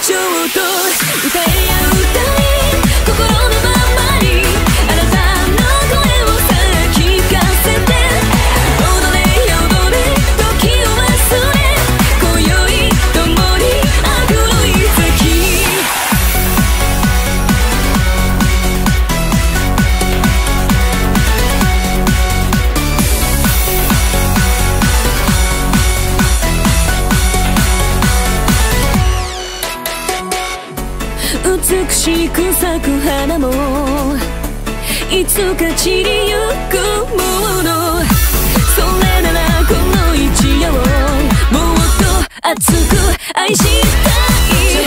情と歌えや歌え心のままにあなたの声をさえ聞かせて踊れ踊れ時を忘れ今宵共にあぐるい月美しく咲く花もいつか散りゆくものそれならこの一夜をもっと熱く愛したい